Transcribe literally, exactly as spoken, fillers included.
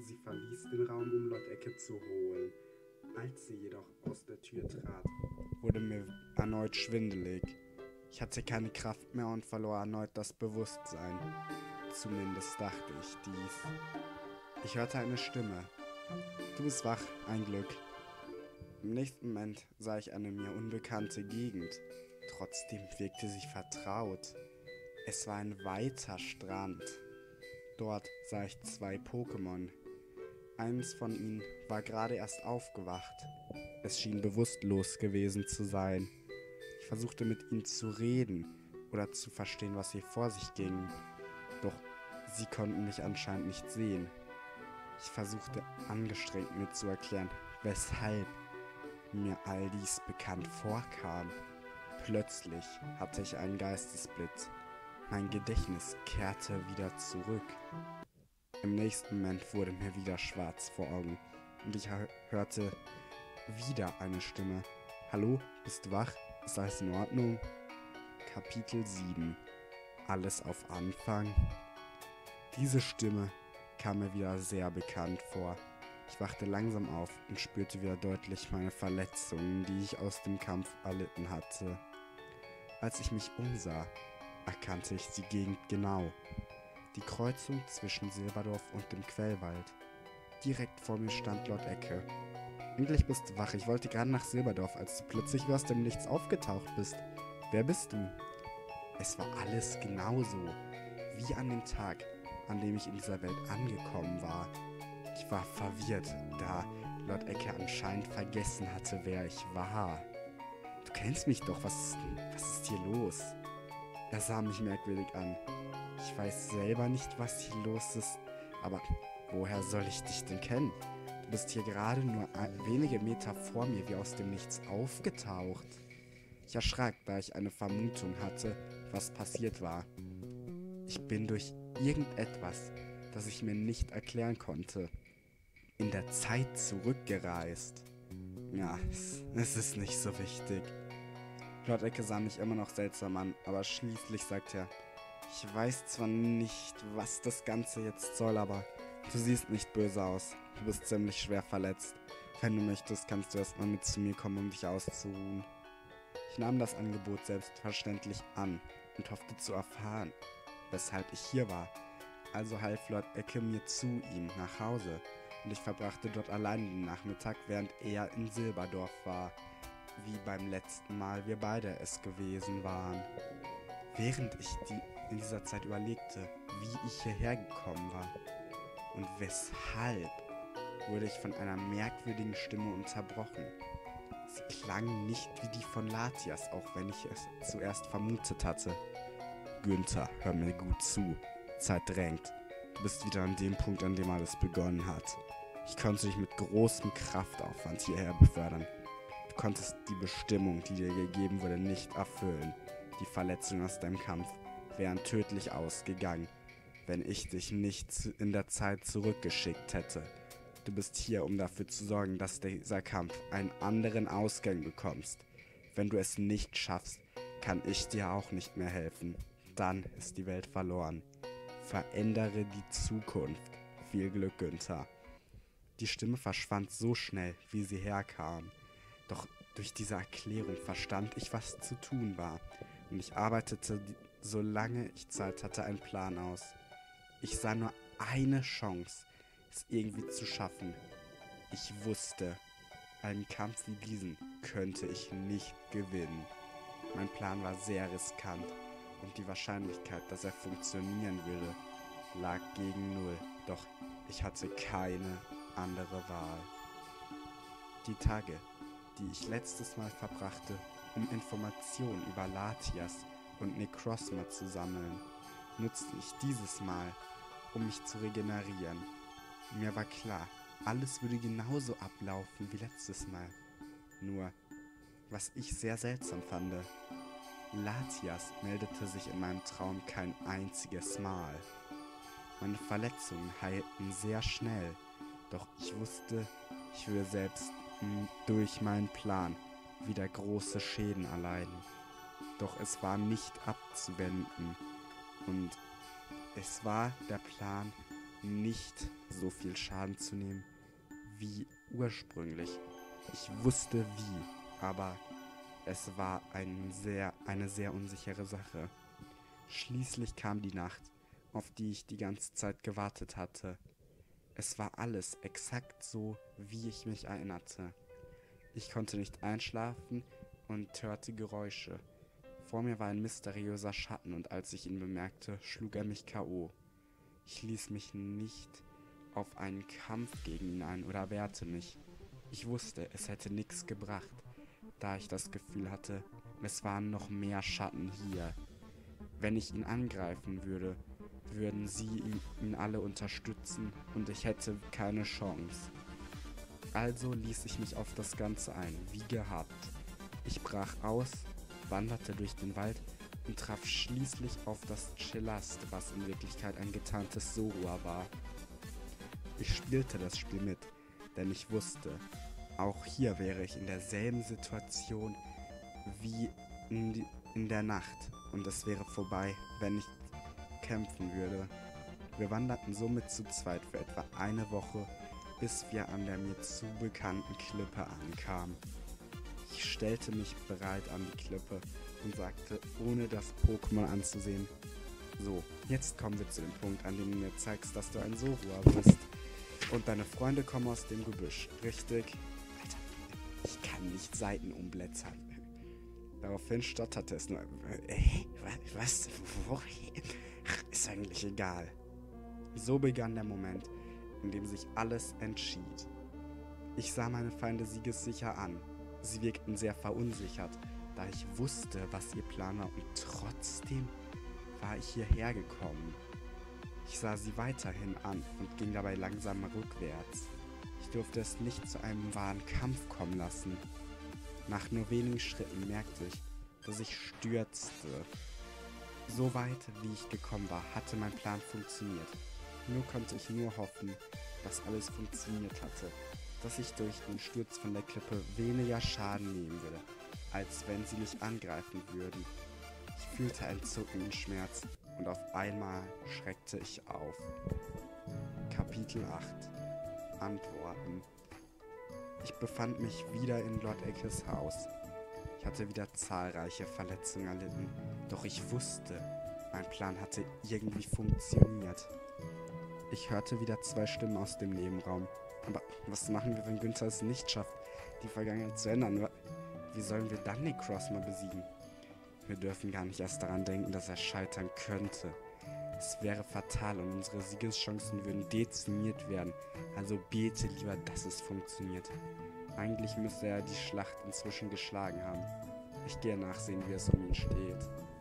Sie verließ den Raum, um Lord Ecke zu holen. Als sie jedoch aus der Tür trat, wurde mir erneut schwindelig. Ich hatte keine Kraft mehr und verlor erneut das Bewusstsein. Zumindest dachte ich dies. Ich hörte eine Stimme. Du bist wach, ein Glück. Im nächsten Moment sah ich eine mir unbekannte Gegend. Trotzdem wirkte sie vertraut. Es war ein weiter Strand. Dort sah ich zwei Pokémon. Eines von ihnen war gerade erst aufgewacht. Es schien bewusstlos gewesen zu sein. Ich versuchte mit ihnen zu reden oder zu verstehen, was hier vor sich ging. Doch sie konnten mich anscheinend nicht sehen. Ich versuchte angestrengt mir zu erklären, weshalb mir all dies bekannt vorkam. Plötzlich hatte ich einen Geistesblitz. Mein Gedächtnis kehrte wieder zurück. Im nächsten Moment wurde mir wieder schwarz vor Augen und ich hörte wieder eine Stimme. Hallo, bist du wach? Ist alles in Ordnung? Kapitel sieben. Alles auf Anfang. Diese Stimme kam mir wieder sehr bekannt vor. Ich wachte langsam auf und spürte wieder deutlich meine Verletzungen, die ich aus dem Kampf erlitten hatte. Als ich mich umsah, erkannte ich die Gegend genau. Die Kreuzung zwischen Silberdorf und dem Quellwald. Direkt vor mir stand Lord Ecke. Endlich bist du wach. Ich wollte gerade nach Silberdorf, als du plötzlich wie aus dem Nichts aufgetaucht bist. Wer bist du? Es war alles genauso wie an dem Tag, an dem ich in dieser Welt angekommen war. Ich war verwirrt, da Lord Ecke anscheinend vergessen hatte, wer ich war. Du kennst mich doch, was, was ist hier los? Er sah mich merkwürdig an. Ich weiß selber nicht, was hier los ist, aber woher soll ich dich denn kennen? Du bist hier gerade nur wenige Meter vor mir wie aus dem Nichts aufgetaucht. Ich erschrak, da ich eine Vermutung hatte, was passiert war. Ich bin durch irgendetwas, das ich mir nicht erklären konnte, in der Zeit zurückgereist. Ja, es, es ist nicht so wichtig. Lord Ecke sah mich immer noch seltsam an, aber schließlich sagte er, ich weiß zwar nicht, was das Ganze jetzt soll, aber du siehst nicht böse aus. Du bist ziemlich schwer verletzt. Wenn du möchtest, kannst du erstmal mit zu mir kommen, um dich auszuruhen. Ich nahm das Angebot selbstverständlich an und hoffte zu erfahren, weshalb ich hier war. Also half Lord Ecke mir zu ihm nach Hause und ich verbrachte dort allein den Nachmittag, während er in Silberdorf war, wie beim letzten Mal wir beide es gewesen waren. Während ich die, in dieser Zeit überlegte, wie ich hierher gekommen war und weshalb, wurde ich von einer merkwürdigen Stimme unterbrochen. Sie klang nicht wie die von Latias, auch wenn ich es zuerst vermutet hatte. Günther, hör mir gut zu. Zeit drängt. Du bist wieder an dem Punkt, an dem alles begonnen hat. Ich konnte dich mit großem Kraftaufwand hierher befördern. Du konntest die Bestimmung, die dir gegeben wurde, nicht erfüllen. Die Verletzungen aus deinem Kampf wären tödlich ausgegangen, wenn ich dich nicht in der Zeit zurückgeschickt hätte. Du bist hier, um dafür zu sorgen, dass dieser Kampf einen anderen Ausgang bekommst. Wenn du es nicht schaffst, kann ich dir auch nicht mehr helfen. Dann ist die Welt verloren. Verändere die Zukunft. Viel Glück, Günther. Die Stimme verschwand so schnell, wie sie herkam. Doch durch diese Erklärung verstand ich, was zu tun war. Und ich arbeitete, solange ich Zeit hatte, einen Plan aus. Ich sah nur eine Chance, es irgendwie zu schaffen. Ich wusste, einen Kampf wie diesen könnte ich nicht gewinnen. Mein Plan war sehr riskant und die Wahrscheinlichkeit, dass er funktionieren würde, lag gegen null. Doch ich hatte keine andere Wahl. Die Tage, die ich letztes Mal verbrachte, um Informationen über Latias und Necrozma zu sammeln, nutzte ich dieses Mal, um mich zu regenerieren. Mir war klar, alles würde genauso ablaufen wie letztes Mal. Nur, was ich sehr seltsam fand, Latias meldete sich in meinem Traum kein einziges Mal. Meine Verletzungen heilten sehr schnell, doch ich wusste, ich würde selbst m, durch meinen Plan wieder große Schäden erleiden. Doch es war nicht abzuwenden und es war der Plan, nicht so viel Schaden zu nehmen wie ursprünglich. Ich wusste wie, aber es war ein sehr, eine sehr unsichere Sache. Schließlich kam die Nacht, auf die ich die ganze Zeit gewartet hatte. Es war alles exakt so, wie ich mich erinnerte. Ich konnte nicht einschlafen und hörte Geräusche. Vor mir war ein mysteriöser Schatten und als ich ihn bemerkte, schlug er mich K O. Ich ließ mich nicht auf einen Kampf gegen ihn ein oder wehrte mich. Ich wusste, es hätte nichts gebracht, da ich das Gefühl hatte, es waren noch mehr Schatten hier. Wenn ich ihn angreifen würde, würden sie ihn, ihn alle unterstützen und ich hätte keine Chance. Also ließ ich mich auf das Ganze ein, wie gehabt. Ich brach aus, wanderte durch den Wald und traf schließlich auf das Chelast, was in Wirklichkeit ein getarntes Zorua war. Ich spielte das Spiel mit, denn ich wusste, auch hier wäre ich in derselben Situation wie in, die, in der Nacht und es wäre vorbei, wenn ich kämpfen würde. Wir wanderten somit zu zweit für etwa eine Woche, bis wir an der mir zu bekannten Klippe ankamen. Ich stellte mich bereit an die Klippe und sagte, ohne das Pokémon anzusehen: So, jetzt kommen wir zu dem Punkt, an dem du mir zeigst, dass du ein Zorua bist. Und deine Freunde kommen aus dem Gebüsch, richtig? Alter, ich kann nicht Seiten umblättern. Daraufhin stotterte es nur. Äh, was? Wohin? Ach, ist eigentlich egal. So begann der Moment, in dem sich alles entschied. Ich sah meine Feinde siegessicher an. Sie wirkten sehr verunsichert, da ich wusste, was ihr Plan war, und trotzdem war ich hierher gekommen. Ich sah sie weiterhin an und ging dabei langsam rückwärts. Ich durfte es nicht zu einem wahren Kampf kommen lassen. Nach nur wenigen Schritten merkte ich, dass ich stürzte. So weit, wie ich gekommen war, hatte mein Plan funktioniert. Nur konnte ich nur hoffen, dass alles funktioniert hatte, dass ich durch den Sturz von der Klippe weniger Schaden nehmen würde, als wenn sie mich angreifen würden. Ich fühlte einen zuckenden Schmerz und auf einmal schreckte ich auf. Kapitel acht. Antworten. Ich befand mich wieder in Lord Eckes Haus. Ich hatte wieder zahlreiche Verletzungen erlitten, doch ich wusste, mein Plan hatte irgendwie funktioniert. Ich hörte wieder zwei Stimmen aus dem Nebenraum. Aber was machen wir, wenn Günther es nicht schafft, die Vergangenheit zu ändern? Wie sollen wir dann Necrozma besiegen? Wir dürfen gar nicht erst daran denken, dass er scheitern könnte. Es wäre fatal und unsere Siegeschancen würden dezimiert werden. Also bete lieber, dass es funktioniert. Eigentlich müsste er die Schlacht inzwischen geschlagen haben. Ich gehe nachsehen, wie es um ihn steht.